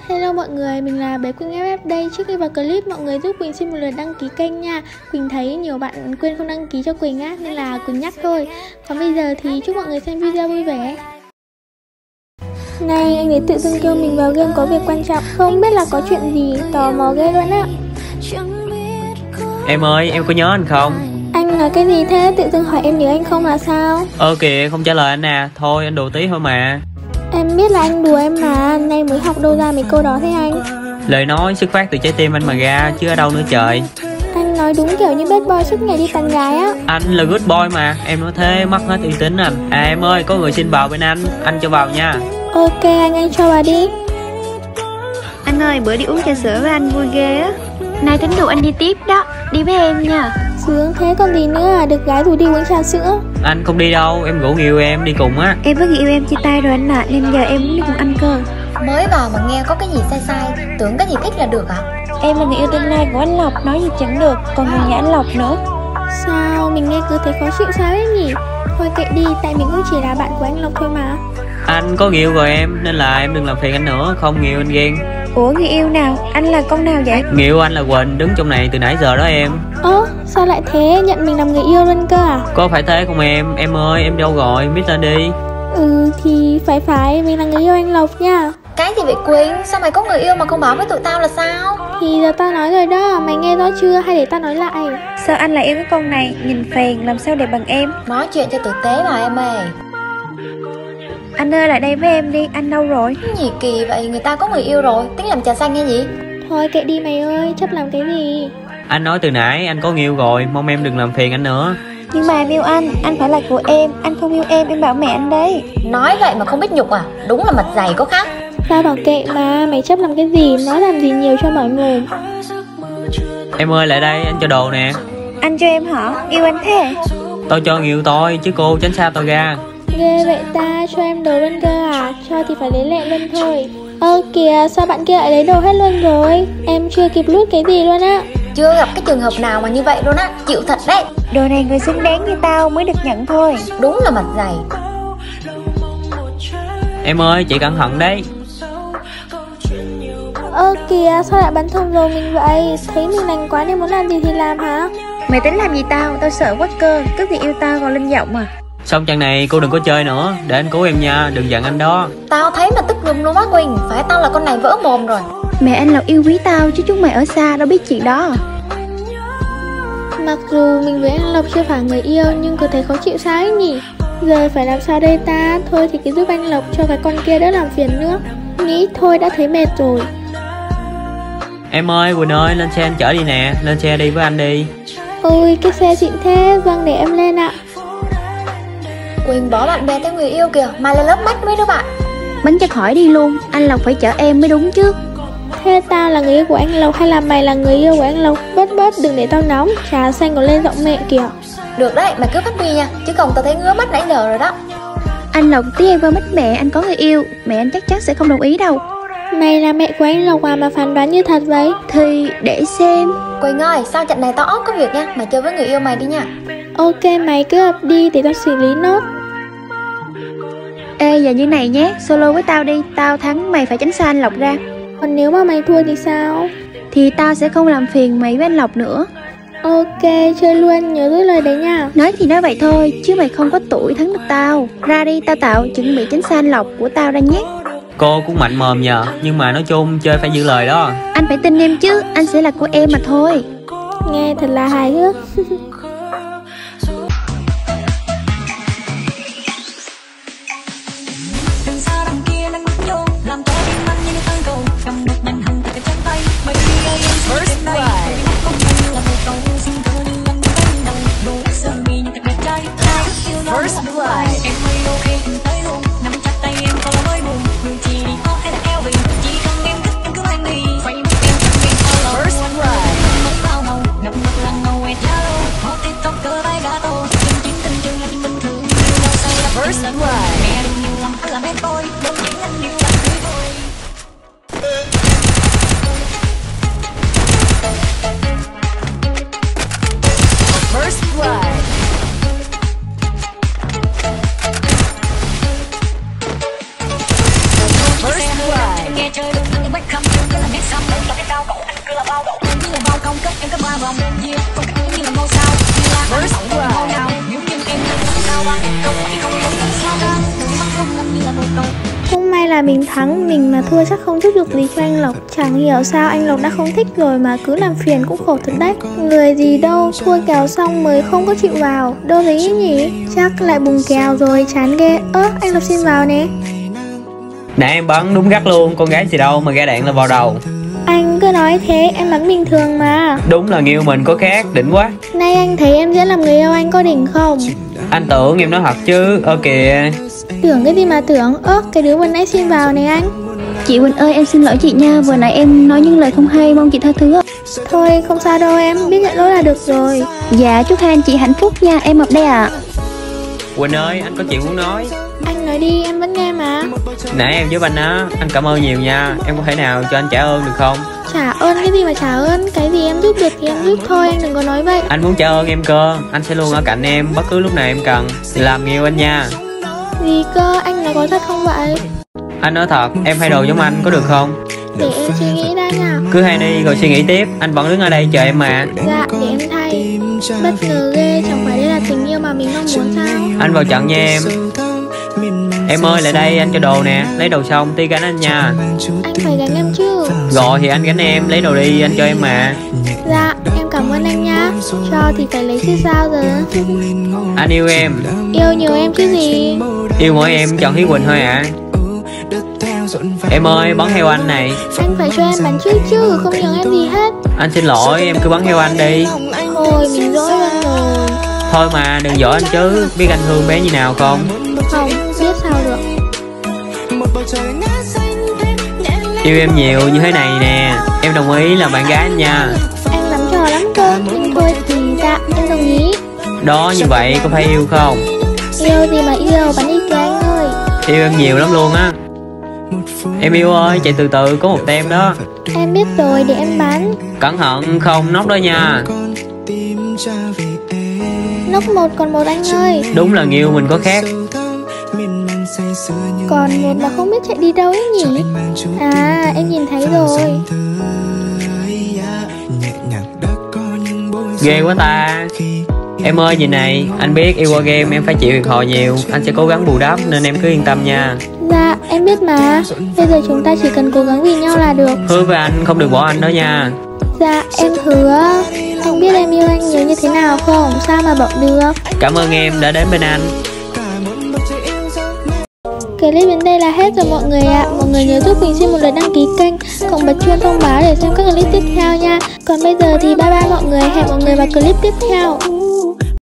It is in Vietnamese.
Hello mọi người, mình là bé Quỳnh FF đây. Trước khi vào clip, mọi người giúp Quỳnh xin một lượt đăng ký kênh nha. Quỳnh thấy nhiều bạn quên không đăng ký cho Quỳnh á, nên là Quỳnh nhắc thôi. Còn bây giờ thì chúc mọi người xem video vui vẻ. Này, anh ấy tự dưng kêu mình vào game có việc quan trọng, không biết là có chuyện gì, tò mò ghê luôn á. Em ơi, em có nhớ anh không? Anh nói cái gì thế? Tự dưng hỏi em nhớ anh không là sao? Kìa, không trả lời anh à. Thôi, anh đùa tí thôi mà. Em biết là anh đùa em mà, nay mới học đâu ra mấy câu đó thế anh? Lời nói xuất phát từ trái tim anh mà ra, chứ ở đâu nữa trời. Anh nói đúng kiểu như bad boy suốt ngày đi tán gái á. Anh là good boy mà, em nói thế mất hết uy tín anh. À em ơi, có người xin vào bên anh cho vào nha. Ok anh cho vào đi. Anh ơi, bữa đi uống trà sữa với anh vui ghê á. Nay tính rủ anh đi tiếp đó, đi với em nha. Sướng thế còn gì nữa à, được gái rủ đi uống trà sữa. Anh không đi đâu, em rủ người yêu em đi cùng á. Em với người yêu em chia tay rồi anh ạ, nên giờ em muốn đi cùng anh cơ. Mới vào mà nghe có cái gì sai sai, tưởng cái gì thích là được à? Em là người yêu tương lai của anh Lộc, nói gì chẳng được, còn người nhà anh Lộc nữa. Sao, mình nghe cứ thấy khó chịu sao ấy nhỉ? Thôi kệ đi, tại mình cũng chỉ là bạn của anh Lộc thôi mà. Anh có người yêu rồi em, nên là em đừng làm phiền anh nữa, không người yêu anh ghen. Ủa người yêu nào? Anh là con nào vậy? Người yêu anh là Quỳnh, đứng trong này từ nãy giờ đó em. Sao lại thế, nhận mình làm người yêu luôn cơ à? Có phải thế không em? Em ơi, em đâu rồi, biết lên đi. Thì phải, mình là người yêu anh Lộc nha. Cái gì vậy Quỳnh? Sao mày có người yêu mà không báo với tụi tao là sao? Thì giờ tao nói rồi đó, mày nghe rõ chưa hay để tao nói lại? Sao anh lại yêu cái con này, nhìn phèn, làm sao đẹp bằng em? Nói chuyện cho tử tế mà em ơi. Anh ơi lại đây với em đi, anh đâu rồi? Cái gì kỳ vậy, người ta có người yêu rồi, tính làm trà xanh nghe gì? Thôi kệ đi mày ơi, chấp làm cái gì? Anh nói từ nãy anh có người yêu rồi, mong em đừng làm phiền anh nữa. Nhưng mà em yêu anh phải là của em, anh không yêu em bảo mẹ anh đấy. Nói vậy mà không biết nhục à, đúng là mặt dày có khác. Tao bảo kệ mà, mày chấp làm cái gì, nói làm gì nhiều cho mỏi mồm. Em ơi lại đây, anh cho đồ nè. Anh cho em hả? Yêu anh thế? Tao cho người yêu tôi, chứ cô tránh xa tao ra. Ghê vậy ta, cho em đồ luôn cơ à? Cho thì phải lấy lẹ luôn thôi. Kìa, sao bạn kia lại lấy đồ hết luôn rồi? Em chưa kịp lút cái gì luôn á. Chưa gặp cái trường hợp nào mà như vậy luôn á, chịu thật đấy. Đồ này người xứng đáng như tao mới được nhận thôi. Đúng là mặt dày. Em ơi, chị cẩn thận đấy. Kìa, sao lại bắn thùng đồ mình vậy? Thấy mình lành quá nên muốn làm gì thì làm hả? Mày tính làm gì tao sợ quá cơ. Cứ vì yêu tao còn linh giọng à. Xong trận này cô đừng có chơi nữa, để anh cứu em nha, đừng giận anh đó. Tao thấy mà tức lum luôn á Quỳnh, phải tao là con này vỡ mồm rồi. Mẹ anh Lộc yêu quý tao chứ chúng mày ở xa đâu biết chuyện đó. Mặc dù mình với anh Lộc chưa phải người yêu nhưng cứ thấy khó chịu sao ấy nhỉ? Giờ phải làm sao đây ta? Thôi thì cứ giúp anh Lộc cho cái con kia đỡ làm phiền nữa. Nghĩ thôi đã thấy mệt rồi. Em ơi, Quỳnh ơi, lên xe anh chở đi nè, lên xe đi với anh đi. Ôi, cái xe xịn thế, vâng để em lên ạ. Quỳnh bỏ bạn bè theo người yêu kìa, mà lên lớp mắt mấy đứa bạn. Bắn cho khỏi đi luôn, anh Lộc phải chở em mới đúng chứ. Thế tao là người yêu của anh Lộc hay là mày là người yêu của anh Lộc? Bớt đừng để tao nóng, trà xanh còn lên giọng mẹ kìa. Được đấy, mày cứ phát huy nha, chứ không tao thấy ngứa mắt nãy giờ rồi đó. Anh Lộc tí em qua mít mẹ anh có người yêu, mẹ anh chắc chắn sẽ không đồng ý đâu. Mày là mẹ của anh Lộc à mà phán đoán như thật vậy? Thì để xem. Quỳnh ơi, sao trận này tao ốp có việc nha, mày chơi với người yêu mày đi nha. Ok mày cứ ập đi để tao xử lý nốt. Ê giờ như này nhé, solo với tao đi, tao thắng mày phải tránh xa anh Lộc ra. Còn nếu mà mày thua thì sao? Thì tao sẽ không làm phiền mày với anh Lộc nữa. Ok, chơi luôn, nhớ giữ lời đấy nha. Nói thì nói vậy thôi, chứ mày không có tuổi thắng được tao. Ra đi, tao tạo chuẩn bị tránh xa anh Lộc của tao ra nhé. Cô cũng mạnh mồm nhờ, nhưng mà nói chung chơi phải giữ lời đó. Anh phải tin em chứ, anh sẽ là của em mà thôi. Nghe thật là hài hước. First blood. First blood. là mình thắng, mình mà thua chắc không giúp được gì cho anh Lộc. Chẳng hiểu sao anh Lộc đã không thích rồi mà cứ làm phiền cũng khổ thật đấy. Người gì đâu, thua kèo xong mới không có chịu vào. Đâu thấy nhỉ? Chắc lại bùng kèo rồi, chán ghê. Anh Lộc xin vào nè. Nãy em bắn đúng gắt luôn, con gái gì đâu mà ra đạn là vào đầu. Anh cứ nói thế, em bắn bình thường mà. Đúng là người mình có khác, đỉnh quá. Nay anh thấy em dễ làm người yêu anh có đỉnh không? Anh tưởng em nói thật chứ, kìa. Tưởng cái gì mà tưởng, cái đứa vừa nãy xin vào này anh. Chị Quỳnh ơi, em xin lỗi chị nha, vừa nãy em nói những lời không hay, mong chị tha thứ ạ. Thôi không sao đâu em, biết nhận lỗi là được rồi. Dạ, chúc hai anh chị hạnh phúc nha, em Mập đây ạ. Quỳnh ơi, anh có chuyện muốn nói. Anh nói đi, em vẫn nghe mà. Nãy em giúp anh á, anh cảm ơn nhiều nha. Em có thể nào cho anh trả ơn được không? Trả ơn cái gì mà trả ơn, cái gì em giúp được thì em giúp thôi, anh đừng có nói vậy. Anh muốn trả ơn em cơ, anh sẽ luôn ở cạnh em bất cứ lúc nào em cần. Làm yêu anh nha. Gì cơ, anh nói có thật không vậy? Anh nói thật, em thay đồ giống anh có được không? Để em suy nghĩ đã nha. Cứ hay đi rồi suy nghĩ tiếp, anh vẫn đứng ở đây chờ em mà. Dạ, để em thay. Bất ngờ ghê, chẳng phải đây là tình yêu mà mình mong muốn sao? Anh vào trận nha em. Em ơi lại đây, anh cho đồ nè. Lấy đồ xong tí gánh anh nha. Anh phải gánh em chứ. Rồi thì anh gánh em, lấy đồ đi, anh cho em mà. Dạ, em cảm ơn anh nha. Cho thì phải lấy chứ sao giờ. Anh yêu em. Yêu nhiều em chứ gì. Yêu mỗi em chọn Hiếu Quỳnh thôi ạ. Em ơi, bắn heo anh này. Anh phải cho em bắn trước chứ, không nhường em gì hết. Anh xin lỗi, em cứ bắn heo anh đi. Thôi, mình dỗi anh rồi. Thôi mà, đừng dỗi anh chứ. Biết anh thương bé như nào không? Không, biết sao được. Yêu em nhiều như thế này nè. Em đồng ý làm bạn gái anh nha. Anh lắm trò lắm cơ. Nhưng thôi thì dạ, em đồng ý. Đó như vậy có phải yêu không? Yêu gì mà yêu, bắn đi kìa anh ơi. Yêu em nhiều lắm luôn á. Em yêu ơi, chạy từ từ, có một tem đó. Em biết rồi, để em bắn. Cẩn thận không nóc đó nha. Nóc một còn một anh ơi. Đúng là người yêu mình có khác. Còn một mà không biết chạy đi đâu ấy nhỉ. À, em nhìn thấy rồi. Ghê quá ta. Em ơi nhìn này, anh biết yêu qua game em phải chịu thiệt thòi nhiều. Anh sẽ cố gắng bù đắp nên em cứ yên tâm nha. Dạ, em biết mà. Bây giờ chúng ta chỉ cần cố gắng vì nhau là được. Hứa với anh không được bỏ anh đó nha. Dạ, em hứa. Anh biết em yêu anh nhiều như thế nào không? Sao mà bỏ được. Cảm ơn em đã đến bên anh. Clip đến đây là hết rồi mọi người ạ. Mọi người nhớ giúp Quỳnh xin một lượt đăng ký kênh, cộng bật chuông thông báo để xem các clip tiếp theo nha. Còn bây giờ thì bye bye mọi người, hẹn mọi người vào clip tiếp theo.